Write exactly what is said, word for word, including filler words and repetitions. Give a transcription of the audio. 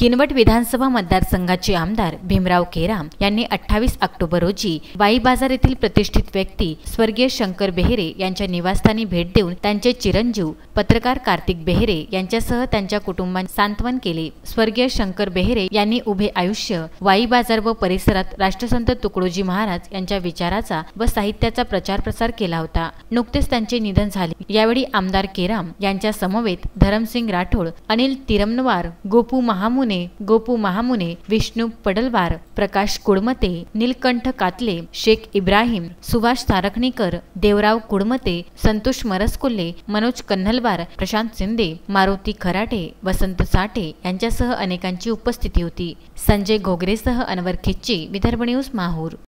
किनवट विधानसभा मतदारसंघाचे आमदार भीमराव केराम यांनी अठ्ठावीस ऑक्टोबर रोजी वाई बाजार येथील प्रतिष्ठित व्यक्ती स्वर्गीय शंकर बेहेरे यांच्या निवासस्थानी भेट देऊन त्यांचे चिरंजीव पत्रकार कार्तिक बेहेरे यांच्यासह त्यांच्या कुटुंबांचे सांत्वन केले। स्वर्गीय शंकर बेहेरे यांनी उभे आयुष्य वाई बाजार व परिसरात राष्ट्रसंत तुकडोजी महाराज यांच्या विचाराचा व साहित्याचा प्रचार प्रसार केला होता। नुकतेच त्यांचे निधन झाले। यावेळी आमदार केराम यांच्या समवेत धरमसिंग राठोड, अनिल तिरमनवार, गोपू महामुने गोपू महामुने, विष्णू पडलवार, प्रकाश कुडमते, नीलकंठ कातले, शेख इब्राहिम, सुभाष तारखणीकर, देवराव कुडमते, संतोष मरसकोल्हे, मनोज कन्नलवार, प्रशांत शिंदे, मारुती खराटे, वसंत साठे यांच्यासह अनेकांची उपस्थिती होती। संजय घोगरेसह अनवर खिच्ची, विदर्भ न्यूज, माहूर।